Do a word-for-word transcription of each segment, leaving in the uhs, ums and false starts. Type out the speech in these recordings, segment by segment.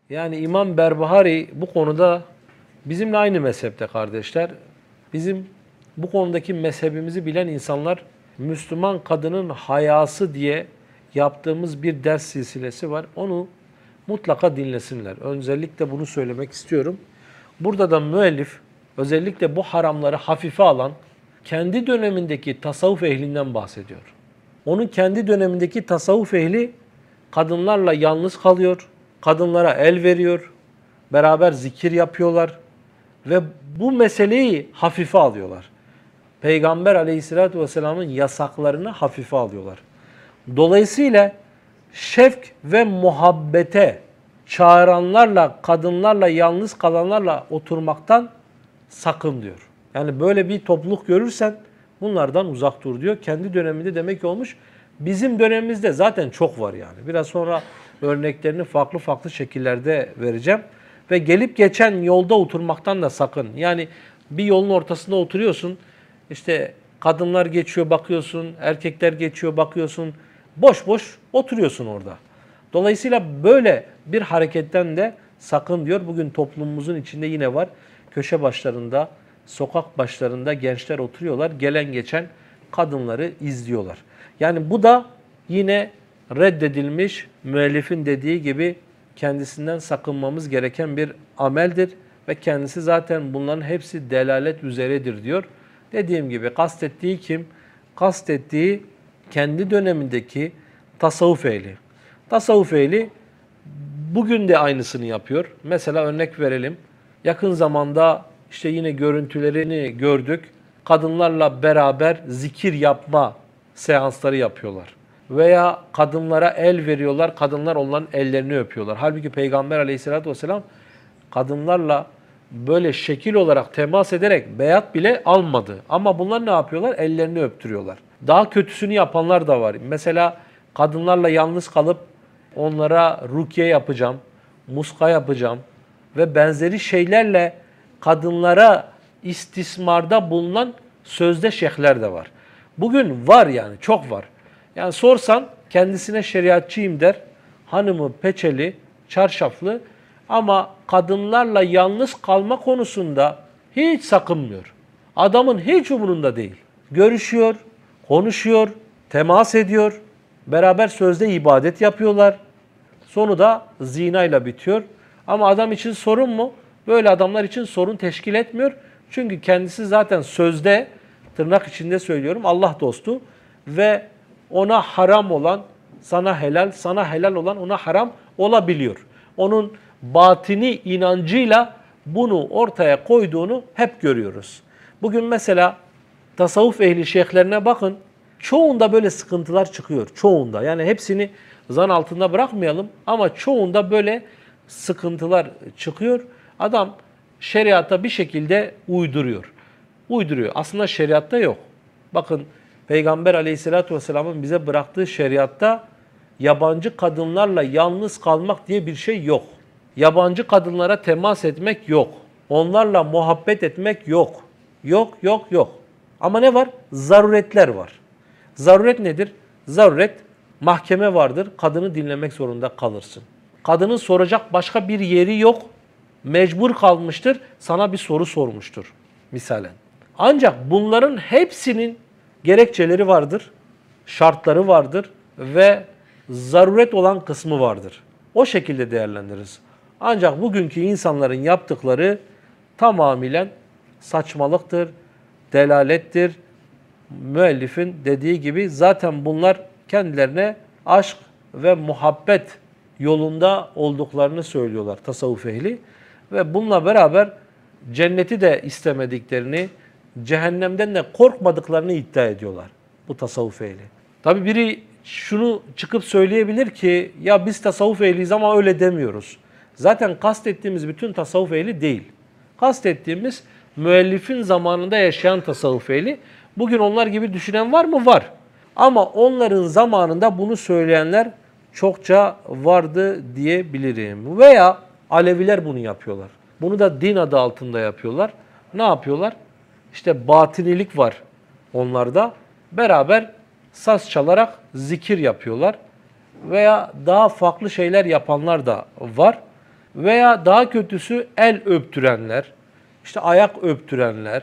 Yani İmam Berbahari bu konuda bizimle aynı mezhepte kardeşler. Bizim bu konudaki mezhebimizi bilen insanlar Müslüman kadının hayası diye yaptığımız bir ders silsilesi var. Onu mutlaka dinlesinler. Özellikle bunu söylemek istiyorum. Burada da müellif özellikle bu haramları hafife alan kendi dönemindeki tasavvuf ehlinden bahsediyor. Onun kendi dönemindeki tasavvuf ehli kadınlarla yalnız kalıyor, kadınlara el veriyor, beraber zikir yapıyorlar ve bu meseleyi hafife alıyorlar. Peygamber Aleyhisselatü vesselamın yasaklarını hafife alıyorlar. Dolayısıyla şefk ve muhabbete çağıranlarla, kadınlarla, yalnız kalanlarla oturmaktan sakın diyor. Yani böyle bir topluluk görürsen bunlardan uzak dur diyor. Kendi döneminde demek ki olmuş. Bizim dönemimizde zaten çok var yani. Biraz sonra örneklerini farklı farklı şekillerde vereceğim. Ve gelip geçen yolda oturmaktan da sakın. Yani bir yolun ortasında oturuyorsun. İşte kadınlar geçiyor bakıyorsun, erkekler geçiyor bakıyorsun. Boş boş oturuyorsun orada. Dolayısıyla böyle bir hareketten de sakın diyor. Bugün toplumumuzun içinde yine var. Köşe başlarında, sokak başlarında gençler oturuyorlar. Gelen geçen kadınları izliyorlar. Yani bu da yine reddedilmiş, müellifin dediği gibi kendisinden sakınmamız gereken bir ameldir. Ve kendisi zaten bunların hepsi delalet üzeredir diyor. Dediğim gibi kastettiği kim? Kastettiği kendi dönemindeki tasavvuf ehli. Tasavvuf ehli bugün de aynısını yapıyor. Mesela örnek verelim. Yakın zamanda işte yine görüntülerini gördük. Kadınlarla beraber zikir yapma seansları yapıyorlar. Veya kadınlara el veriyorlar, kadınlar onların ellerini öpüyorlar. Halbuki Peygamber Aleyhisselatü vesselam kadınlarla böyle şekil olarak temas ederek beyat bile almadı. Ama bunlar ne yapıyorlar? Ellerini öptürüyorlar. Daha kötüsünü yapanlar da var. Mesela kadınlarla yalnız kalıp onlara rukiye yapacağım, muska yapacağım ve benzeri şeylerle kadınlara istismarda bulunan sözde şeyhler de var. Bugün var yani çok var. Yani sorsan kendisine şeriatçıyım der. Hanımı peçeli, çarşaflı ama kadınlarla yalnız kalma konusunda hiç sakınmıyor. Adamın hiç umurunda değil. Görüşüyor, konuşuyor, temas ediyor. Beraber sözde ibadet yapıyorlar. Sonu da zinayla bitiyor. Ama adam için sorun mu? Böyle adamlar için sorun teşkil etmiyor. Çünkü kendisi zaten sözde, tırnak içinde söylüyorum, Allah dostu ve ona haram olan sana helal, sana helal olan ona haram olabiliyor. Onun batini inancıyla bunu ortaya koyduğunu hep görüyoruz. Bugün mesela tasavvuf ehli şeyhlerine bakın. Çoğunda böyle sıkıntılar çıkıyor. Çoğunda. Yani hepsini zan altında bırakmayalım ama çoğunda böyle sıkıntılar çıkıyor. Adam şeriata bir şekilde uyduruyor. Uyduruyor. Aslında şeriatta yok. Bakın Peygamber Aleyhisselatü vesselamın bize bıraktığı şeriatta yabancı kadınlarla yalnız kalmak diye bir şey yok. Yabancı kadınlara temas etmek yok. Onlarla muhabbet etmek yok. Yok, yok, yok. Ama ne var? Zaruretler var. Zaruret nedir? Zaruret, mahkeme vardır. Kadını dinlemek zorunda kalırsın. Kadının soracak başka bir yeri yok. Mecbur kalmıştır. Sana bir soru sormuştur. Misalen. Ancak bunların hepsinin gerekçeleri vardır. Şartları vardır. Ve zaruret olan kısmı vardır. O şekilde değerlendiririz. Ancak bugünkü insanların yaptıkları tamamıyla saçmalıktır, delalettir. Müellifin dediği gibi zaten bunlar kendilerine aşk ve muhabbet yolunda olduklarını söylüyorlar tasavvuf ehli. Ve bununla beraber cenneti de istemediklerini, cehennemden de korkmadıklarını iddia ediyorlar bu tasavvuf ehli. Tabi biri şunu çıkıp söyleyebilir ki ya biz tasavvuf ehliyiz ama öyle demiyoruz. Zaten kastettiğimiz bütün tasavvuf ehli değil. Kastettiğimiz müellifin zamanında yaşayan tasavvuf ehli. Bugün onlar gibi düşünen var mı? Var. Ama onların zamanında bunu söyleyenler çokça vardı diyebilirim. Veya Aleviler bunu yapıyorlar. Bunu da din adı altında yapıyorlar. Ne yapıyorlar? İşte batinilik var onlarda. Beraber saz çalarak zikir yapıyorlar. Veya daha farklı şeyler yapanlar da var. veya daha kötüsü el öptürenler, işte ayak öptürenler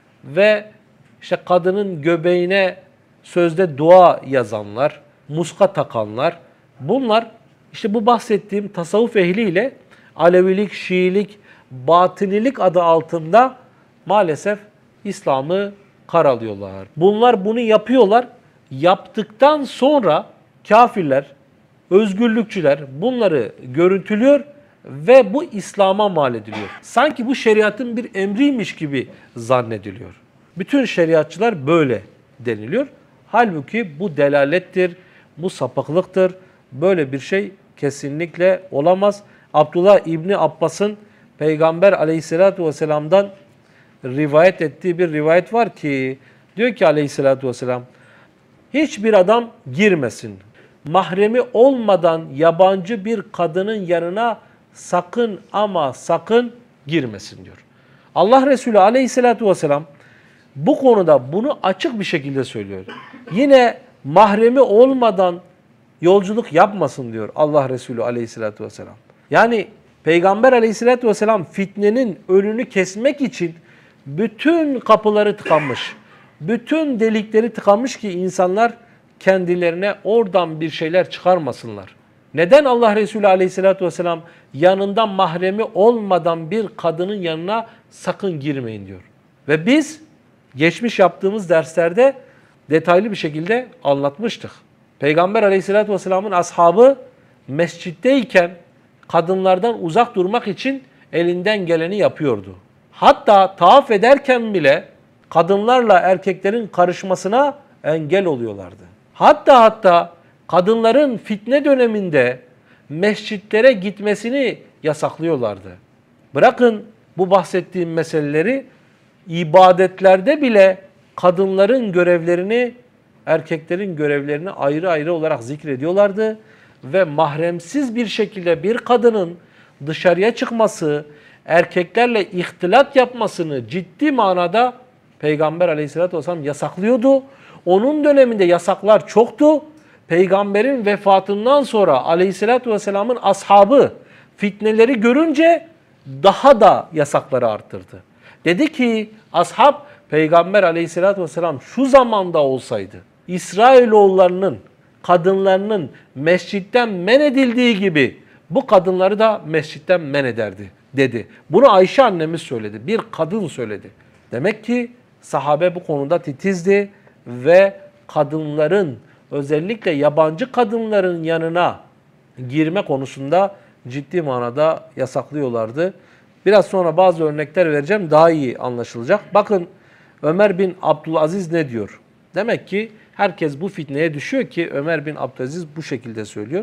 ve işte kadının göbeğine sözde dua yazanlar, muska takanlar, bunlar işte bu bahsettiğim tasavvuf ehliyle Alevilik, Şiilik, Batınilik adı altında maalesef İslam'ı karalıyorlar. Bunlar bunu yapıyorlar. Yaptıktan sonra kafirler, özgürlükçüler bunları görüntülüyor ve bu İslam'a mal ediliyor. Sanki bu şeriatın bir emriymiş gibi zannediliyor. Bütün şeriatçılar böyle deniliyor. Halbuki bu delalettir, bu sapıklıktır. Böyle bir şey kesinlikle olamaz. Abdullah İbni Abbas'ın Peygamber Aleyhisselatü Vesselam'dan rivayet ettiği bir rivayet var ki, diyor ki Aleyhisselatü Vesselam, hiçbir adam girmesin. Mahremi olmadan yabancı bir kadının yanına sakın ama sakın girmesin diyor. Allah Resulü Aleyhisselatü Vesselam bu konuda bunu açık bir şekilde söylüyor. Yine mahremi olmadan yolculuk yapmasın diyor Allah Resulü Aleyhisselatü Vesselam. Yani Peygamber Aleyhisselatü Vesselam fitnenin önünü kesmek için bütün kapıları tıkanmış. Bütün delikleri tıkanmış ki insanlar kendilerine oradan bir şeyler çıkarmasınlar. Neden Allah Resulü Aleyhisselatü Vesselam yanında mahremi olmadan bir kadının yanına sakın girmeyin diyor. Ve biz geçmiş yaptığımız derslerde detaylı bir şekilde anlatmıştık. Peygamber Aleyhisselatü Vesselam'ın ashabı mescitteyken kadınlardan uzak durmak için elinden geleni yapıyordu. Hatta tavaf ederken bile kadınlarla erkeklerin karışmasına engel oluyorlardı. Hatta hatta kadınların fitne döneminde mescitlere gitmesini yasaklıyorlardı. Bırakın bu bahsettiğim meseleleri, ibadetlerde bile kadınların görevlerini, erkeklerin görevlerini ayrı ayrı olarak zikrediyorlardı. Ve mahremsiz bir şekilde bir kadının dışarıya çıkması, erkeklerle ihtilat yapmasını ciddi manada Peygamber Aleyhisselatü Vesselam yasaklıyordu. Onun döneminde yasaklar çoktu. Peygamberin vefatından sonra Aleyhisselatü Vesselam'ın ashabı fitneleri görünce daha da yasakları arttırdı. Dedi ki ashab, Peygamber Aleyhisselatü Vesselam şu zamanda olsaydı İsrailoğullarının kadınlarının mescitten men edildiği gibi bu kadınları da mescitten men ederdi dedi. Bunu Ayşe annemiz söyledi. Bir kadın söyledi. Demek ki sahabe bu konuda titizdi ve kadınların, özellikle yabancı kadınların yanına girme konusunda ciddi manada yasaklıyorlardı. Biraz sonra bazı örnekler vereceğim, daha iyi anlaşılacak. Bakın Ömer bin Abdülaziz ne diyor? Demek ki herkes bu fitneye düşüyor ki Ömer bin Abdülaziz bu şekilde söylüyor.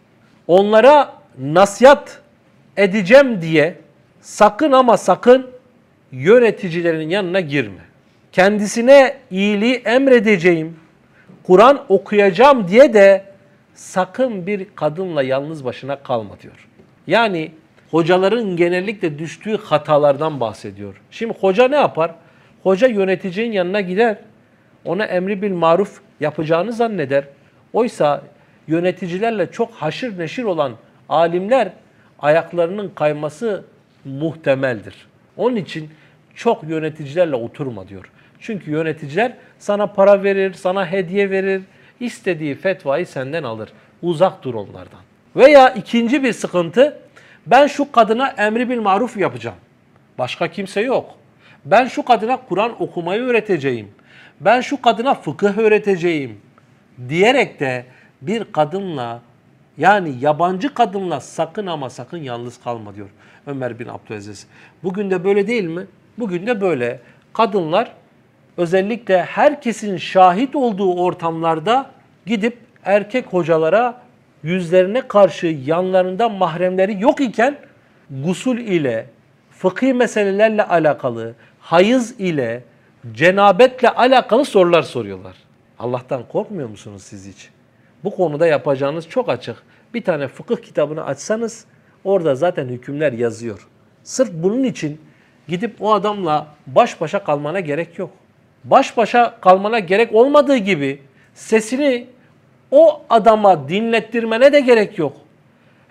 Onlara nasihat edeceğim diye sakın ama sakın yöneticilerin yanına girme. Kendisine iyiliği emredeceğim, Kur'an okuyacağım diye de sakın bir kadınla yalnız başına kalma diyor. Yani hocaların genellikle düştüğü hatalardan bahsediyor. Şimdi hoca ne yapar? Hoca yöneticinin yanına gider. Ona emri bil maruf yapacağını zanneder. Oysa yöneticilerle çok haşır neşir olan alimler ayaklarının kayması muhtemeldir. Onun için çok yöneticilerle oturma diyor. Çünkü yöneticiler sana para verir, sana hediye verir, istediği fetvayı senden alır. Uzak dur onlardan. Veya ikinci bir sıkıntı, ben şu kadına emri bil maruf yapacağım. Başka kimse yok. Ben şu kadına Kur'an okumayı öğreteceğim. Ben şu kadına fıkıh öğreteceğim diyerek de bir kadınla, yani yabancı kadınla sakın ama sakın yalnız kalma diyor Ömer bin Abdülaziz. Bugün de böyle değil mi? Bugün de böyle. Kadınlar özellikle herkesin şahit olduğu ortamlarda gidip erkek hocalara yüzlerine karşı yanlarında mahremleri yok iken gusül ile, fıkhi meselelerle alakalı, hayız ile, cenabetle alakalı sorular soruyorlar. Allah'tan korkmuyor musunuz siz hiç? Bu konuda yapacağınız çok açık. Bir tane fıkıh kitabını açsanız orada zaten hükümler yazıyor. Sırf bunun için gidip o adamla baş başa kalmana gerek yok. Baş başa kalmana gerek olmadığı gibi sesini o adama dinlettirmene de gerek yok.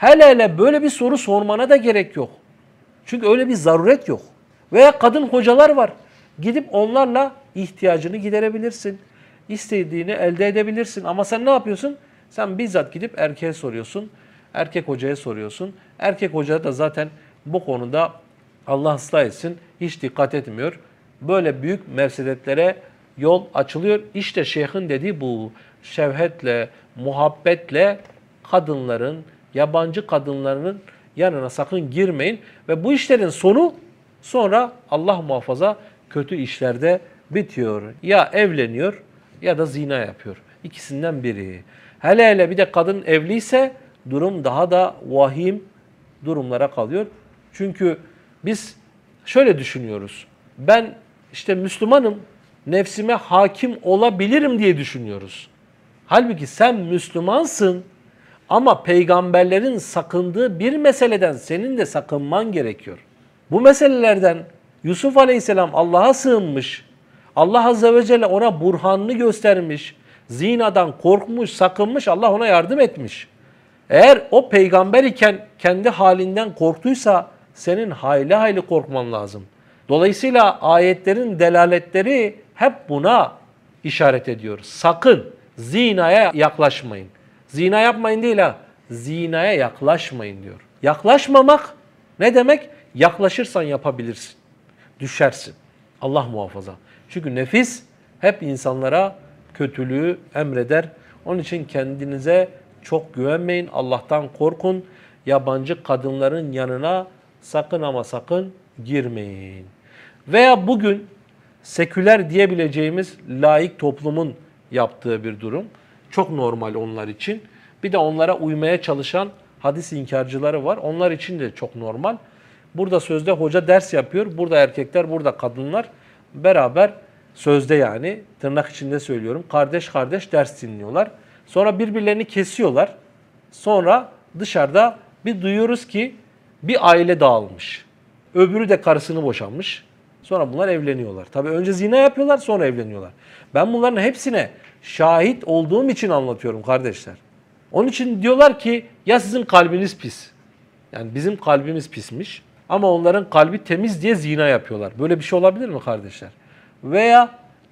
Hele hele böyle bir soru sormana da gerek yok. Çünkü öyle bir zaruret yok. Veya kadın hocalar var. Gidip onlarla ihtiyacını giderebilirsin. İstediğini elde edebilirsin. Ama sen ne yapıyorsun? Sen bizzat gidip erkeğe soruyorsun. Erkek hocaya soruyorsun. Erkek hoca da zaten bu konuda Allah ıslah etsin hiç dikkat etmiyor. Böyle büyük mevsedetlere yol açılıyor. İşte şeyhin dediği bu. Şevhetle, muhabbetle kadınların, yabancı kadınların yanına sakın girmeyin. Ve bu işlerin sonu sonra Allah muhafaza kötü işlerde bitiyor. Ya evleniyor ya da zina yapıyor. İkisinden biri. Hele hele bir de kadın evliyse durum daha da vahim durumlara kalıyor. Çünkü biz şöyle düşünüyoruz. Ben işte Müslümanım, nefsime hakim olabilirim diye düşünüyoruz. Halbuki sen Müslümansın ama peygamberlerin sakındığı bir meseleden senin de sakınman gerekiyor. Bu meselelerden Yusuf Aleyhisselam Allah'a sığınmış. Allah Azze ve Celle ona burhanını göstermiş. Zinadan korkmuş, sakınmış, Allah ona yardım etmiş. Eğer o peygamber iken kendi halinden korktuysa senin hayli hayli korkman lazım. Dolayısıyla ayetlerin delaletleri hep buna işaret ediyor. Sakın zinaya yaklaşmayın. Zina yapmayın değil ha. Zinaya yaklaşmayın diyor. Yaklaşmamak ne demek? Yaklaşırsan yapabilirsin. Düşersin. Allah muhafaza. Çünkü nefis hep insanlara kötülüğü emreder. Onun için kendinize çok güvenmeyin. Allah'tan korkun. Yabancı kadınların yanına sakın ama sakın girmeyin. Veya bugün seküler diyebileceğimiz laik toplumun yaptığı bir durum. Çok normal onlar için. Bir de onlara uymaya çalışan hadis inkarcıları var. Onlar için de çok normal. Burada sözde hoca ders yapıyor. Burada erkekler, burada kadınlar beraber sözde yani tırnak içinde söylüyorum. Kardeş kardeş ders dinliyorlar. Sonra birbirlerini kesiyorlar. Sonra dışarıda bir duyuyoruz ki bir aile dağılmış. Öbürü de karısını boşanmış. Sonra bunlar evleniyorlar. Tabii önce zina yapıyorlar, sonra evleniyorlar. Ben bunların hepsine şahit olduğum için anlatıyorum kardeşler. Onun için diyorlar ki ya sizin kalbiniz pis. Yani bizim kalbimiz pismiş ama onların kalbi temiz diye zina yapıyorlar. Böyle bir şey olabilir mi kardeşler? Veya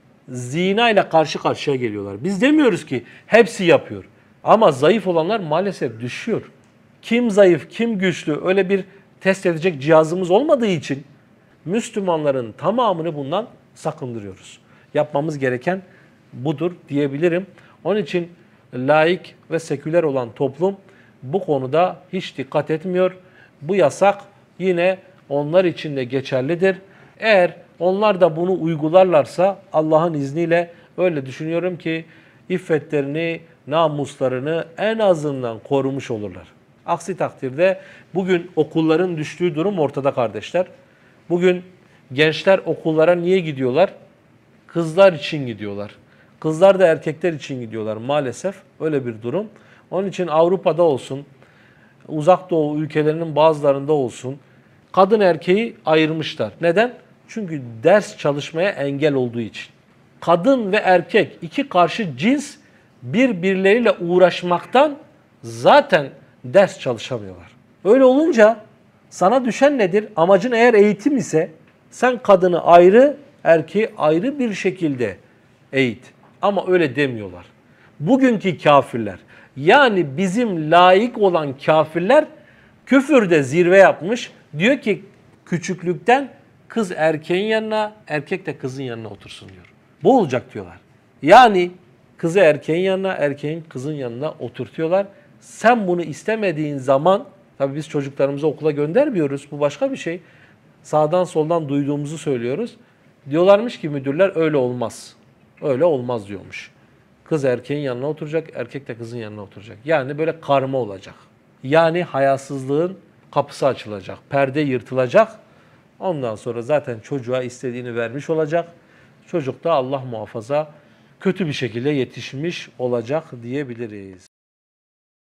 zina ile karşı karşıya geliyorlar. Biz demiyoruz ki hepsi yapıyor. Ama zayıf olanlar maalesef düşüyor. Kim zayıf, kim güçlü öyle bir test edecek cihazımız olmadığı için Müslümanların tamamını bundan sakındırıyoruz. Yapmamız gereken budur diyebilirim. Onun için laik ve seküler olan toplum bu konuda hiç dikkat etmiyor. Bu yasak yine onlar için de geçerlidir. Eğer onlar da bunu uygularlarsa Allah'ın izniyle öyle düşünüyorum ki iffetlerini, namuslarını en azından korumuş olurlar. Aksi takdirde bugün okulların düştüğü durum ortada kardeşler. Bugün gençler okullara niye gidiyorlar? Kızlar için gidiyorlar. Kızlar da erkekler için gidiyorlar maalesef. Öyle bir durum. Onun için Avrupa'da olsun, Uzak Doğu ülkelerinin bazılarında olsun kadın erkeği ayırmışlar. Neden? Çünkü ders çalışmaya engel olduğu için. Kadın ve erkek iki karşı cins birbirleriyle uğraşmaktan zaten ders çalışamıyorlar. Öyle olunca sana düşen nedir? Amacın eğer eğitim ise sen kadını ayrı, erkeği ayrı bir şekilde eğit. Ama öyle demiyorlar. Bugünkü kafirler, yani bizim laik olan kafirler küfürde zirve yapmış. Diyor ki küçüklükten kız erkeğin yanına, erkek de kızın yanına otursun diyor. Bu olacak diyorlar. Yani kızı erkeğin yanına, erkeğin kızın yanına oturtuyorlar. Sen bunu istemediğin zaman, tabii biz çocuklarımızı okula göndermiyoruz. Bu başka bir şey. Sağdan soldan duyduğumuzu söylüyoruz. Diyorlarmış ki müdürler öyle olmaz. Öyle olmaz diyormuş. Kız erkeğin yanına oturacak, erkek de kızın yanına oturacak. Yani böyle karma olacak. Yani hayasızlığın kapısı açılacak, perde yırtılacak. Ondan sonra zaten çocuğa istediğini vermiş olacak. Çocuk da Allah muhafaza kötü bir şekilde yetişmiş olacak diyebiliriz.